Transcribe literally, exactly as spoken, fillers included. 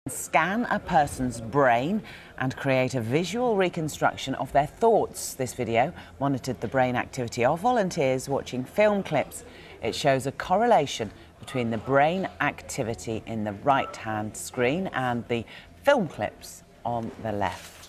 Scan a person's brain and create a visual reconstruction of their thoughts. This video monitored the brain activity of volunteers watching film clips. It shows a correlation between the brain activity in the right-hand screen and the film clips on the left.